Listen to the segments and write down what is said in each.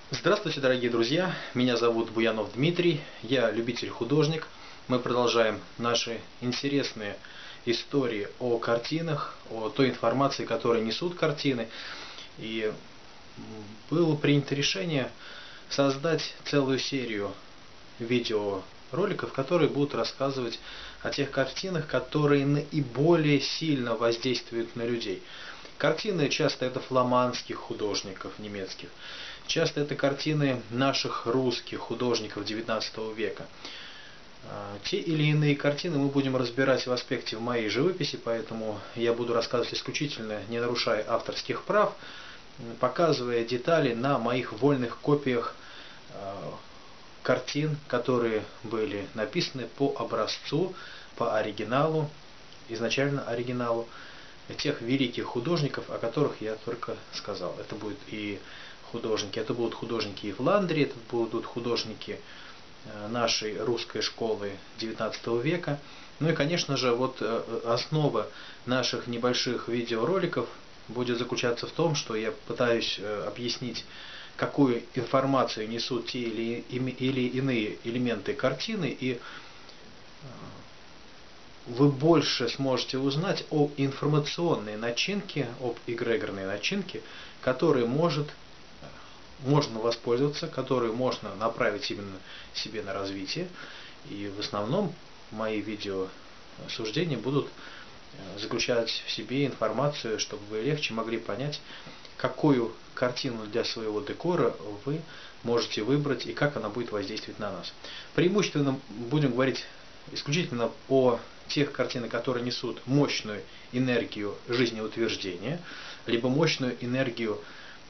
Здравствуйте, дорогие друзья! Меня зовут Буянов Дмитрий, я любитель-художник. Мы продолжаем наши интересные истории о картинах, о той информации, которую несут картины. И было принято решение создать целую серию видеороликов, которые будут рассказывать о тех картинах, которые наиболее сильно воздействуют на людей. Картины часто это фламандских художников немецких, часто это картины наших русских художников XIX века. Те или иные картины мы будем разбирать в аспекте моей живописи, поэтому я буду рассказывать исключительно, не нарушая авторских прав, показывая детали на моих вольных копиях картин, которые были написаны по образцу, по оригиналу, изначально оригиналу тех великих художников, о которых я только сказал. Это будут и художники, это будут художники и Фландрии, это будут художники нашей русской школы XIX века. Ну и, конечно же, вот основа наших небольших видеороликов будет заключаться в том, что я пытаюсь объяснить, какую информацию несут те или иные элементы картины, и вы больше сможете узнать о информационной начинке, об эгрегорной начинке, которой можно воспользоваться, которую можно направить именно себе на развитие. И в основном мои видеосуждения будут заключать в себе информацию, чтобы вы легче могли понять, какую картину для своего декора вы можете выбрать и как она будет воздействовать на нас. Преимущественно будем говорить исключительно о тех картинах, которые несут мощную энергию жизнеутверждения, либо мощную энергию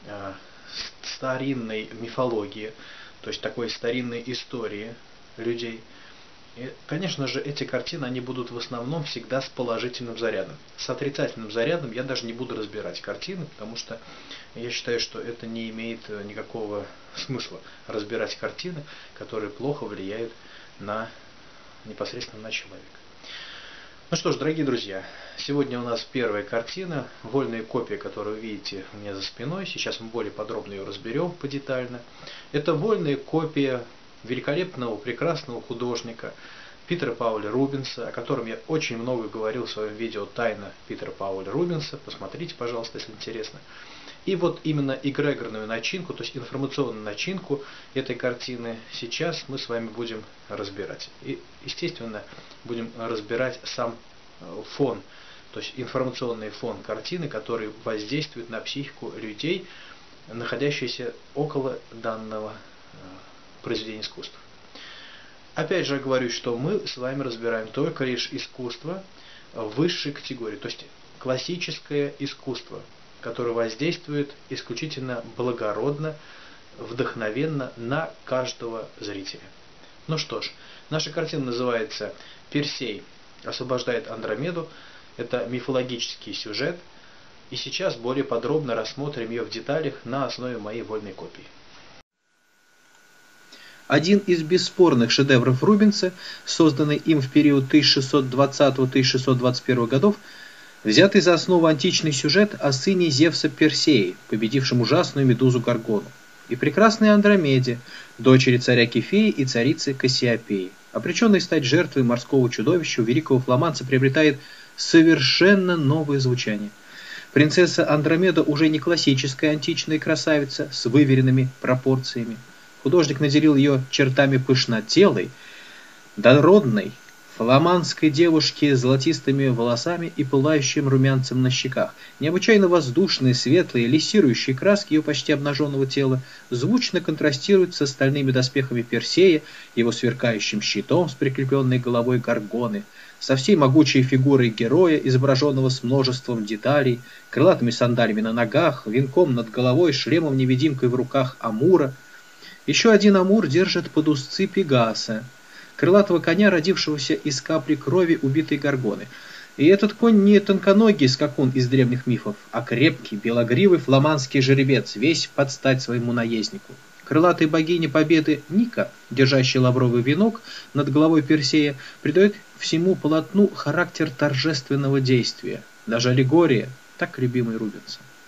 старинной мифологии, то есть такой старинной истории людей. И, конечно же, эти картины, они будут в основном всегда с положительным зарядом. С отрицательным зарядом я даже не буду разбирать картины, потому что я считаю, что это не имеет никакого смысла разбирать картины, которые плохо влияют непосредственно на человека. Ну что ж, дорогие друзья, сегодня у нас первая картина, вольная копия, которую вы видите у меня за спиной. Сейчас мы более подробно ее разберем подетально. Это вольная копия великолепного, прекрасного художника Питера Пауля Рубенса, о котором я очень много говорил в своем видео «Тайна Питера Пауля Рубенса». Посмотрите, пожалуйста, если интересно. И вот именно эгрегорную начинку, то есть информационную начинку этой картины сейчас мы с вами будем разбирать. И, естественно, будем разбирать сам фон, то есть информационный фон картины, который воздействует на психику людей, находящихся около данного произведения искусства. Опять же говорю, что мы с вами разбираем только лишь искусство высшей категории, то есть классическое искусство, которое воздействует исключительно благородно, вдохновенно на каждого зрителя. Ну что ж, наша картина называется «Персей освобождает Андромеду». Это мифологический сюжет. И сейчас более подробно рассмотрим ее в деталях на основе моей вольной копии. Один из бесспорных шедевров Рубенса, созданный им в период 1620-1621 годов, взятый за основу античный сюжет о сыне Зевса Персее, победившем ужасную медузу Горгону, и прекрасной Андромеде, дочери царя Кефеи и царицы Кассиопеи. Обреченный стать жертвой морского чудовища, у великого фламандца приобретает совершенно новое звучание. Принцесса Андромеда уже не классическая античная красавица с выверенными пропорциями. Художник наделил ее чертами пышнотелой, дородной, фламандской девушки с золотистыми волосами и пылающим румянцем на щеках. Необычайно воздушные, светлые, лиссирующие краски ее почти обнаженного тела звучно контрастируют с остальными доспехами Персея, его сверкающим щитом с прикрепленной головой Горгоны, со всей могучей фигурой героя, изображенного с множеством деталей, крылатыми сандалями на ногах, венком над головой, шлемом-невидимкой в руках Амура. Еще один Амур держит под узцы Пегаса, крылатого коня, родившегося из капли крови убитой Горгоны. И этот конь не тонконогий скакун из древних мифов, а крепкий, белогривый фламандский жеребец, весь под стать своему наезднику. Крылатой богине победы Ника, держащая лавровый венок над головой Персея, придает всему полотну характер торжественного действия, даже аллегория, так любимый Рубенса.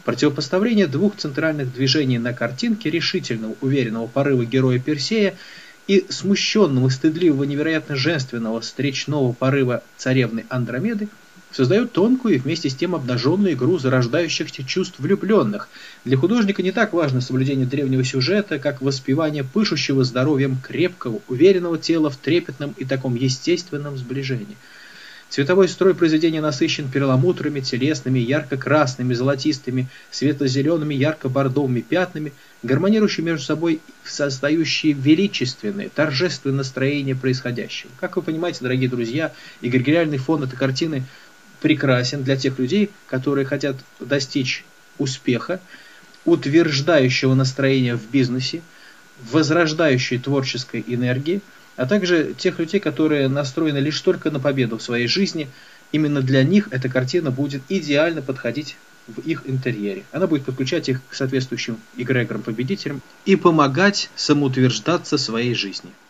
Противопоставление двух центральных движений на картинке, решительного, уверенного порыва героя Персея и смущенного, стыдливого, невероятно женственного встречного порыва царевны Андромеды, создают тонкую и вместе с тем обнаженную игру зарождающихся чувств влюбленных. Для художника не так важно соблюдение древнего сюжета, как воспевание пышущего здоровьем крепкого, уверенного тела в трепетном и таком естественном сближении. Цветовой строй произведения насыщен перламутрами, телесными, ярко-красными, золотистыми, светло-зелеными, ярко-бордовыми пятнами, гармонирующие между собой, создающие величественное, торжественное настроение происходящего. Как вы понимаете, дорогие друзья, эгрегориальный фон этой картины прекрасен для тех людей, которые хотят достичь успеха, утверждающего настроения в бизнесе, возрождающей творческой энергии, а также тех людей, которые настроены лишь только на победу в своей жизни. Именно для них эта картина будет идеально подходить в их интерьере. Она будет подключать их к соответствующим эгрегорам-победителям и помогать самоутверждаться в своей жизни.